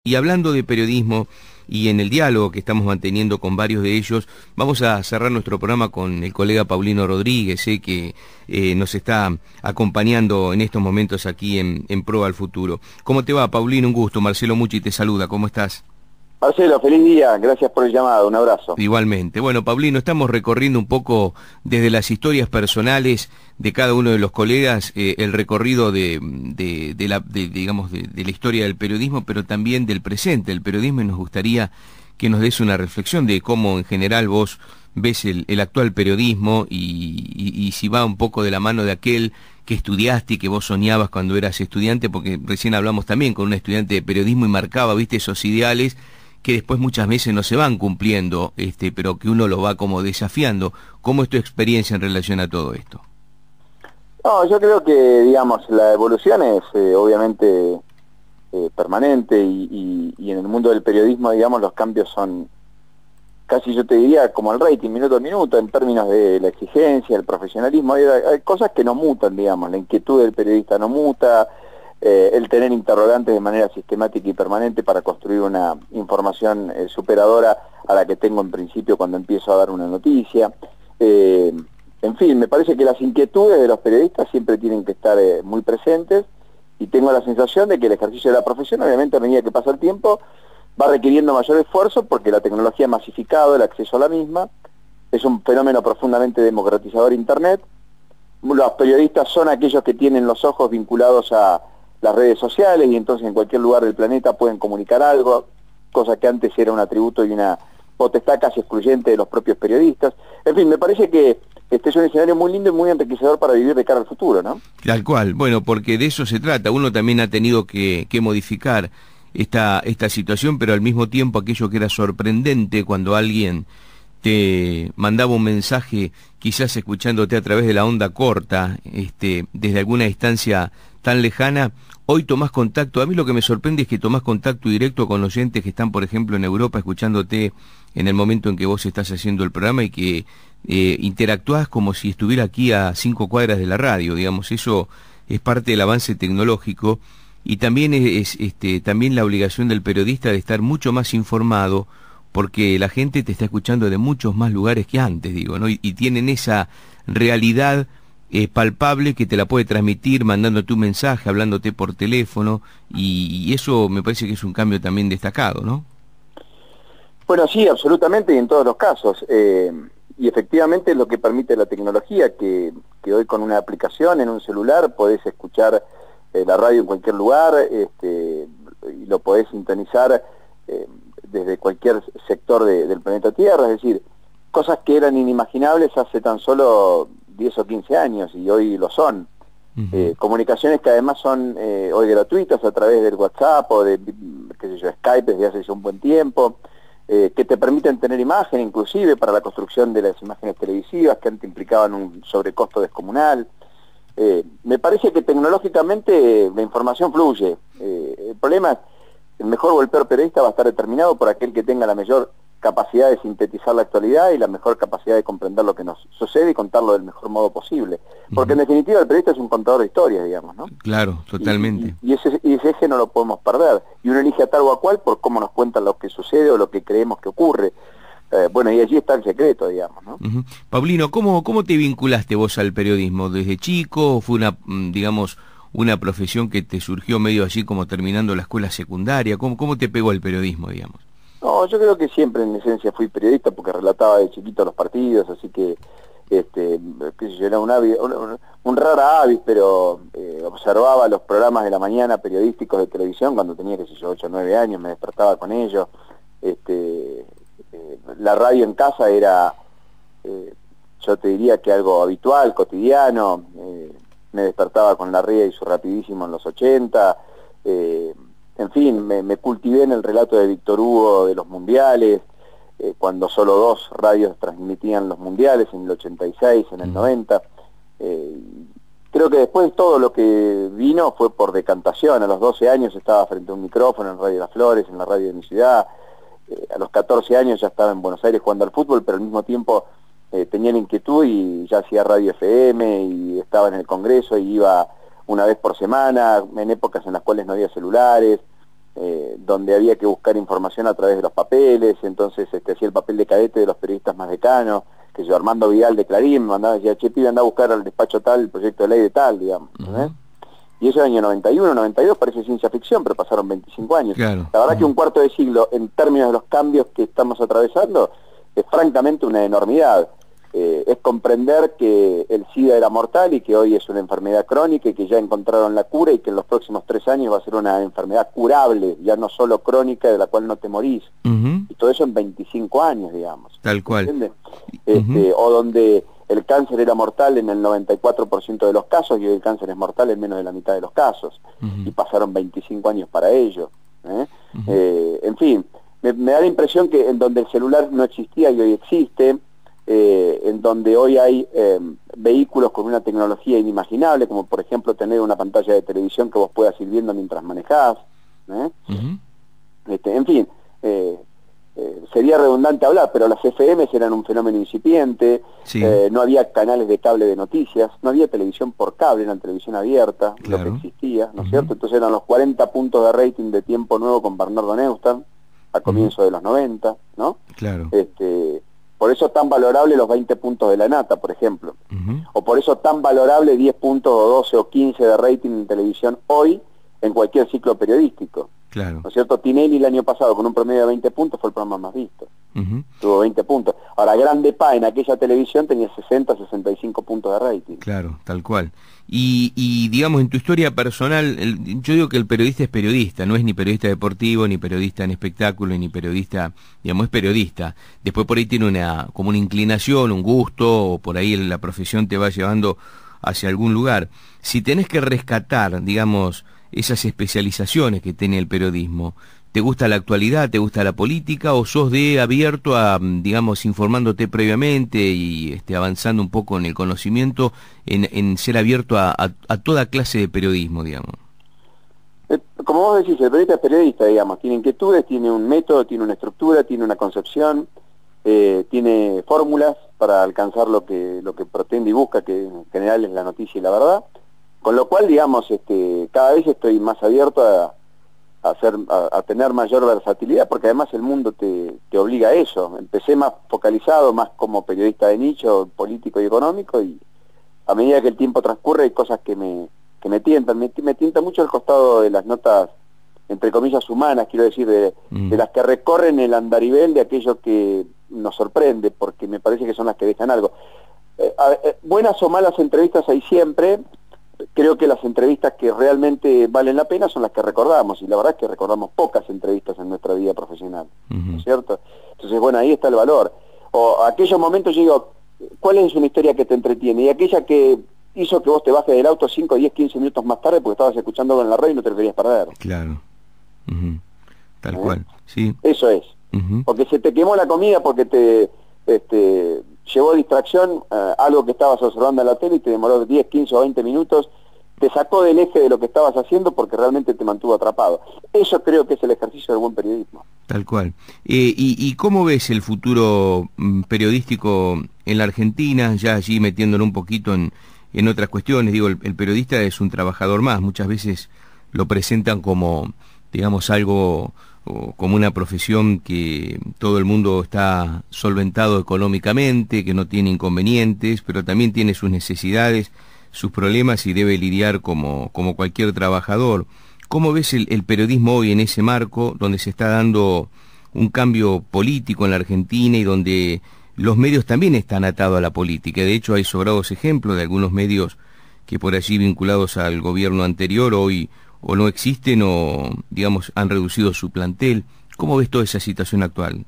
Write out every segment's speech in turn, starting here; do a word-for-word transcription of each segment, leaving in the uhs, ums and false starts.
Y hablando de periodismo y en el diálogo que estamos manteniendo con varios de ellos, vamos a cerrar nuestro programa con el colega Paulino Rodríguez, eh, que eh, nos está acompañando en estos momentos aquí en, en Pro al Futuro. ¿Cómo te va, Paulino? Un gusto. Marcelo Mucci te saluda. ¿Cómo estás? Marcelo, feliz día, gracias por el llamado, un abrazo. Igualmente. Bueno, Paulino, estamos recorriendo un poco desde las historias personales de cada uno de los colegas, eh, el recorrido de, de, de la, de, digamos, de, de la historia del periodismo, pero también del presente del periodismo, y nos gustaría que nos des una reflexión de cómo en general vos ves el, el actual periodismo y, y, y si va un poco de la mano de aquel que estudiaste y que vos soñabas cuando eras estudiante, porque recién hablamos también con un estudiante de periodismo y marcaba, viste, esos ideales que después muchas veces no se van cumpliendo, este, pero que uno lo va como desafiando. ¿Cómo es tu experiencia en relación a todo esto? No, yo creo que, digamos, la evolución es eh, obviamente eh, permanente y, y, y en el mundo del periodismo, digamos, los cambios son casi, yo te diría, como el rating, minuto a minuto, en términos de la exigencia, el profesionalismo. Hay, hay cosas que no mutan, digamos, la inquietud del periodista no muta, Eh, el tener interrogantes de manera sistemática y permanente para construir una información eh, superadora a la que tengo en principio cuando empiezo a dar una noticia. Eh, en fin, me parece que las inquietudes de los periodistas siempre tienen que estar eh, muy presentes y tengo la sensación de que el ejercicio de la profesión, obviamente a medida que pasa el tiempo, va requiriendo mayor esfuerzo porque la tecnología ha masificado el acceso a la misma, es un fenómeno profundamente democratizador Internet. Los periodistas son aquellos que tienen los ojos vinculados a las redes sociales y entonces en cualquier lugar del planeta pueden comunicar algo, cosa que antes era un atributo y una potestad casi excluyente de los propios periodistas. En fin, me parece que este es un escenario muy lindo y muy enriquecedor para vivir de cara al futuro, ¿no? Tal cual, bueno, porque de eso se trata. Uno también ha tenido que, que modificar esta, esta situación, pero al mismo tiempo aquello que era sorprendente cuando alguien te mandaba un mensaje, quizás escuchándote a través de la onda corta, este, desde alguna distancia tan lejana, hoy tomás contacto. A mí lo que me sorprende es que tomás contacto directo con oyentes que están, por ejemplo, en Europa escuchándote en el momento en que vos estás haciendo el programa y que eh, interactuás como si estuviera aquí a cinco cuadras de la radio, digamos. Eso es parte del avance tecnológico y también es, es este, también la obligación del periodista de estar mucho más informado, porque la gente te está escuchando de muchos más lugares que antes, digo, ¿no? Y, y tienen esa realidad eh, palpable que te la puede transmitir mandándote un mensaje, hablándote por teléfono, y, y eso me parece que es un cambio también destacado, ¿no? Bueno, sí, absolutamente, y en todos los casos. Eh, y efectivamente es lo que permite la tecnología, que, que hoy con una aplicación en un celular podés escuchar eh, la radio en cualquier lugar, este, y lo podés sintonizar eh, desde cualquier sector de, del planeta Tierra, es decir, cosas que eran inimaginables hace tan solo diez o quince años y hoy lo son. Uh-huh. eh, comunicaciones que además son eh, hoy gratuitas a través del WhatsApp o de, qué sé yo, Skype desde hace ya un buen tiempo, eh, que te permiten tener imagen inclusive para la construcción de las imágenes televisivas que antes implicaban un sobrecosto descomunal. Eh, me parece que tecnológicamente eh, la información fluye. Eh, el problema es el mejor o el peor periodista va a estar determinado por aquel que tenga la mayor capacidad de sintetizar la actualidad y la mejor capacidad de comprender lo que nos sucede y contarlo del mejor modo posible. Porque uh-huh. en definitiva el periodista es un contador de historias, digamos, ¿no? Claro, totalmente. Y, y, y, ese, y ese eje no lo podemos perder. Y uno elige a tal o a cual por cómo nos cuentan lo que sucede o lo que creemos que ocurre. Eh, bueno, y allí está el secreto, digamos, ¿no? Uh-huh. Paulino, ¿cómo, ¿cómo te vinculaste vos al periodismo? ¿Desde chico? ¿O fue una, digamos, una profesión que te surgió medio así como terminando la escuela secundaria? ¿Cómo, cómo te pegó el periodismo, digamos? No, yo creo que siempre en esencia fui periodista porque relataba de chiquito los partidos, así que este, qué sé yo, era un, avis, un, un rara avis, pero eh, observaba los programas de la mañana periodísticos de televisión cuando tenía, qué sé yo, ocho o nueve años, me despertaba con ellos. Este, eh, la radio en casa era, eh, yo te diría que algo habitual, cotidiano. Eh, me despertaba con Larrea y su Rapidísimo en los ochenta, eh, en fin, me, me cultivé en el relato de Víctor Hugo de los mundiales, eh, cuando solo dos radios transmitían los mundiales, en el ochenta y seis, en el noventa. Eh, creo que después todo lo que vino fue por decantación. A los doce años estaba frente a un micrófono en Radio Las Flores, en la radio de mi ciudad. Eh, a los catorce años ya estaba en Buenos Aires jugando al fútbol, pero al mismo tiempo eh, tenía la inquietud y ya hacía radio F M y estaba en el Congreso y iba una vez por semana, en épocas en las cuales no había celulares. eh, donde había que buscar información a través de los papeles, entonces este, hacía el papel de cadete de los periodistas más decanos, que yo, Armando Vidal de Clarín, me mandaba, decía, che, pibe, andá a buscar al despacho tal, el proyecto de ley de tal, digamos, ¿eh? Uh-huh. Y eso en el año noventa y uno, noventa y dos parece ciencia ficción, pero pasaron veinticinco años. Claro. La verdad Uh-huh. que un cuarto de siglo, en términos de los cambios que estamos atravesando, es francamente una enormidad. Eh, es comprender que el SIDA era mortal y que hoy es una enfermedad crónica y que ya encontraron la cura y que en los próximos tres años va a ser una enfermedad curable, ya no solo crónica de la cual no te morís. Uh-huh. Y todo eso en veinticinco años, digamos. Tal cual. ¿Entiendes? Este, uh-huh. O donde el cáncer era mortal en el noventa y cuatro por ciento de los casos y hoy el cáncer es mortal en menos de la mitad de los casos. Uh-huh. Y pasaron veinticinco años para ello. ¿eh? Uh-huh. eh, en fin, me, me da la impresión que en donde el celular no existía y hoy existe, Eh, en donde hoy hay eh, vehículos con una tecnología inimaginable, como por ejemplo tener una pantalla de televisión que vos puedas ir viendo mientras manejás, ¿eh? Uh-huh. este, en fin, eh, eh, sería redundante hablar, pero las F M eran un fenómeno incipiente, sí. eh, no había canales de cable de noticias, no había televisión por cable, era televisión abierta, claro. Lo que existía, ¿no es uh-huh. cierto? Entonces eran los cuarenta puntos de rating de Tiempo Nuevo con Bernardo Neustadt, a comienzos uh-huh. de los noventa, ¿no? Claro. Este, Por eso tan valorable los veinte puntos de la nata, por ejemplo. Uh-huh. O por eso tan valorable diez puntos o doce o quince de rating en televisión hoy en cualquier ciclo periodístico. Claro. ¿No es cierto? Tinelli el año pasado con un promedio de veinte puntos fue el programa más visto. Uh-huh. Tuvo veinte puntos. Ahora, Grande Pa en aquella televisión tenía sesenta, sesenta y cinco puntos de rating. Claro, tal cual. Y, y digamos, en tu historia personal, el, yo digo que el periodista es periodista, no es ni periodista deportivo, ni periodista en espectáculo, ni periodista, digamos, es periodista. Después por ahí tiene una como una inclinación, un gusto, o por ahí la profesión te va llevando hacia algún lugar. Si tenés que rescatar, digamos, esas especializaciones que tiene el periodismo, ¿te gusta la actualidad, te gusta la política o sos de abierto a, digamos, informándote previamente y este, avanzando un poco en el conocimiento, en, en ser abierto a, a, a toda clase de periodismo, digamos? Como vos decís, el periodista es periodista, digamos, tiene inquietudes, tiene un método, tiene una estructura, tiene una concepción, eh, tiene fórmulas para alcanzar lo que, lo que pretende y busca, que en general es la noticia y la verdad, con lo cual, digamos, este, cada vez estoy más abierto a A, hacer, a, a tener mayor versatilidad, porque además el mundo te, te obliga a eso. Empecé más focalizado, más como periodista de nicho, político y económico, y a medida que el tiempo transcurre hay cosas que me, que me tientan. Me, me tienta mucho el costado de las notas, entre comillas, humanas, quiero decir, de, mm. de las que recorren el andarivel de aquello que nos sorprende, porque me parece que son las que dejan algo. Eh, eh, buenas o malas entrevistas hay siempre. Creo que las entrevistas que realmente valen la pena son las que recordamos, y la verdad es que recordamos pocas entrevistas en nuestra vida profesional, uh-huh. ¿no es cierto? Entonces, bueno, ahí está el valor. O aquellos momentos yo digo, ¿cuál es una historia que te entretiene? Y aquella que hizo que vos te bajes del auto cinco, diez, quince minutos más tarde porque estabas escuchando en la radio y no te lo querías perder. Claro. Uh-huh. Tal ¿Eh? cual, sí. Eso es. Uh-huh. Porque se te quemó la comida, porque te... este llevó distracción, eh, algo que estabas observando en la tele y te demoró diez, quince o veinte minutos, te sacó del eje de lo que estabas haciendo porque realmente te mantuvo atrapado. Eso creo que es el ejercicio del buen periodismo. Tal cual. Eh, y, ¿Y cómo ves el futuro mm, periodístico en la Argentina, ya allí metiéndolo un poquito en, en otras cuestiones? Digo, el, el periodista es un trabajador más, muchas veces lo presentan como, digamos, algo... o como una profesión que todo el mundo está solventado económicamente, que no tiene inconvenientes, pero también tiene sus necesidades, sus problemas y debe lidiar como, como cualquier trabajador. ¿Cómo ves el, el periodismo hoy en ese marco, donde se está dando un cambio político en la Argentina y donde los medios también están atados a la política? De hecho, hay sobrados ejemplos de algunos medios que por allí vinculados al gobierno anterior hoy o no existen o, digamos, han reducido su plantel. ¿Cómo ves toda esa situación actual?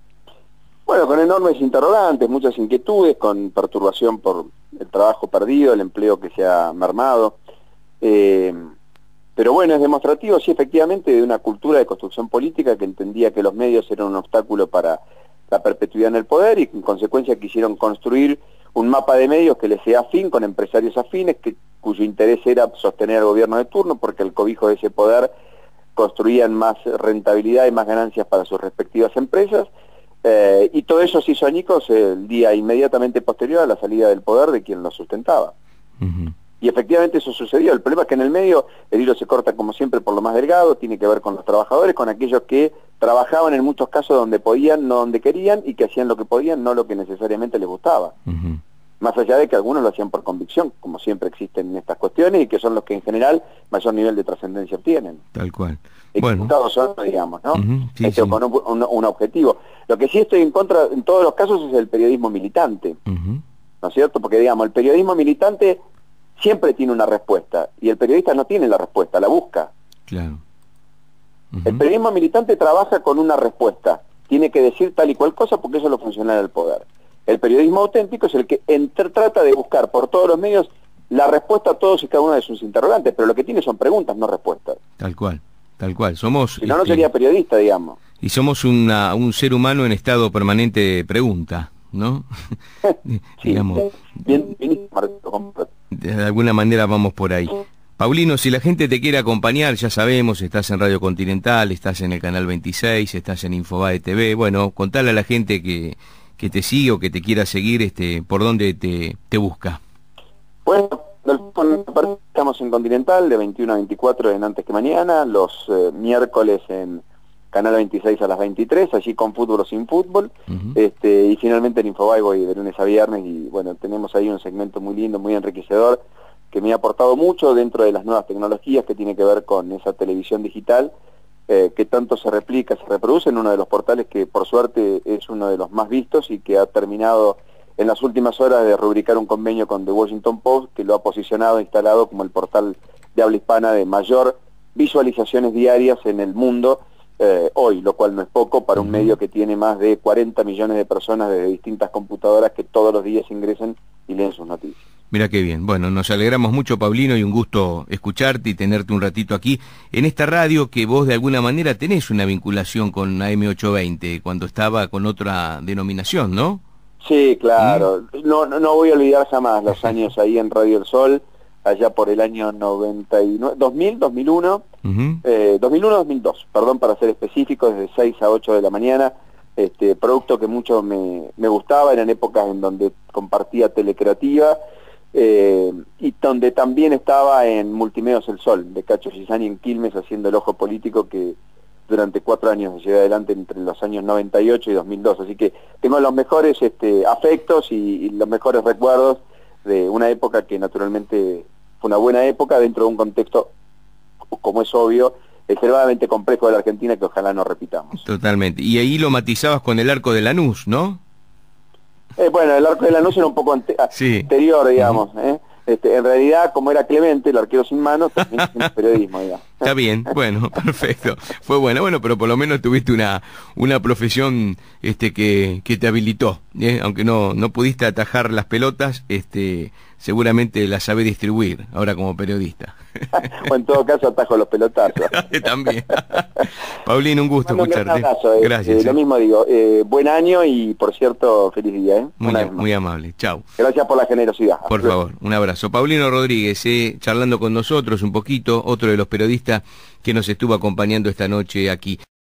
Bueno, con enormes interrogantes, muchas inquietudes, con perturbación por el trabajo perdido, el empleo que se ha mermado. Eh, pero bueno, es demostrativo, sí, efectivamente, de una cultura de construcción política que entendía que los medios eran un obstáculo para la perpetuidad en el poder y que en consecuencia quisieron construir un mapa de medios que les sea afín, con empresarios afines, que, cuyo interés era sostener al gobierno de turno, porque el cobijo de ese poder construían más rentabilidad y más ganancias para sus respectivas empresas, eh, y todo eso se hizo añicos el día inmediatamente posterior a la salida del poder de quien lo sustentaba. Uh-huh. Y efectivamente eso sucedió. El problema es que en el medio el hilo se corta como siempre por lo más delgado, tiene que ver con los trabajadores, con aquellos que trabajaban en muchos casos donde podían, no donde querían, y que hacían lo que podían, no lo que necesariamente les gustaba. Uh-huh. Más allá de que algunos lo hacían por convicción, como siempre existen en estas cuestiones, y que son los que en general mayor nivel de trascendencia obtienen. Tal cual. Ejecutados Bueno. son, digamos, ¿no? Uh-huh. Sí, Esto sí. con un, un, un objetivo. Lo que sí estoy en contra, en todos los casos, es el periodismo militante. Uh-huh. ¿No es cierto? Porque, digamos, el periodismo militante siempre tiene una respuesta, y el periodista no tiene la respuesta, la busca. Claro. Uh-huh. El periodismo militante trabaja con una respuesta, tiene que decir tal y cual cosa porque eso lo funciona el poder. El periodismo auténtico es el que entre, trata de buscar por todos los medios la respuesta a todos y cada uno de sus interrogantes, pero lo que tiene son preguntas, no respuestas. Tal cual, tal cual. Somos, si no, este, no sería periodista, digamos. Y somos una, un ser humano en estado permanente de pregunta, ¿no? Sí, digamos, bien, bien, de alguna manera vamos por ahí. Paulino, si la gente te quiere acompañar, ya sabemos, estás en Radio Continental, estás en el Canal veintiséis, estás en Infobae T V, bueno, contale a la gente que, que te sigue o que te quiera seguir, este, por dónde te, te busca. Bueno, estamos en Continental de veintiuno a veinticuatro en Antes que Mañana, los eh, miércoles en Canal veintiséis a las veintitrés, allí con fútbol o sin fútbol, uh-huh. este, y finalmente en Infobae voy de lunes a viernes, y bueno, tenemos ahí un segmento muy lindo, muy enriquecedor, que me ha aportado mucho dentro de las nuevas tecnologías, que tiene que ver con esa televisión digital, eh, que tanto se replica, se reproduce en uno de los portales que por suerte es uno de los más vistos, y que ha terminado en las últimas horas de rubricar un convenio con The Washington Post, que lo ha posicionado, instalado como el portal de habla hispana de mayor visualizaciones diarias en el mundo, Eh, hoy, lo cual no es poco para un medio que tiene más de cuarenta millones de personas desde distintas computadoras que todos los días ingresan y leen sus noticias. Mira qué bien. Bueno, nos alegramos mucho, Paulino, y un gusto escucharte y tenerte un ratito aquí en esta radio, que vos de alguna manera tenés una vinculación con A M ochocientos veinte, cuando estaba con otra denominación, ¿no? Sí, claro. ¿Mm? No, no, no voy a olvidar jamás los años ahí en Radio El Sol, allá por el año noventa y nueve, dos mil, dos mil uno, uh-huh. eh, dos mil uno, dos mil dos, perdón, para ser específico, desde seis a ocho de la mañana, este producto que mucho me, me gustaba, eran épocas en donde compartía Telecreativa, eh, y donde también estaba en Multimedios El Sol, de Cacho Gisani en Quilmes, haciendo el ojo político que durante cuatro años llevé adelante entre los años noventa y ocho y dos mil dos, así que tengo los mejores este, afectos y, y los mejores recuerdos de una época que naturalmente fue una buena época dentro de un contexto, como es obvio, extremadamente complejo de la Argentina, que ojalá no repitamos. Totalmente. Y ahí lo matizabas con el Arco de Lanús, ¿no? Eh, bueno, el Arco de Lanús era un poco ante sí. anterior, digamos. Uh-huh. ¿eh? Este, en realidad, como era Clemente, el arquero sin manos, también es periodismo, digamos. Está bien, bueno, perfecto. Fue bueno, bueno, pero por lo menos tuviste una una profesión este que, que te habilitó, ¿eh? Aunque no no pudiste atajar las pelotas, este seguramente las sabés distribuir ahora como periodista. O en todo caso atajo los pelotazos. También. Paulino, un gusto bueno, escucharte. Un abrazo, eh. Gracias. Eh, eh. Lo mismo digo, eh, buen año y por cierto, feliz día. ¿eh? Muy, am muy amable, chao. Gracias por la generosidad. Por Hasta favor, luego. Un abrazo. Paulino Rodríguez, eh, charlando con nosotros un poquito, otro de los periodistas que nos estuvo acompañando esta noche aquí.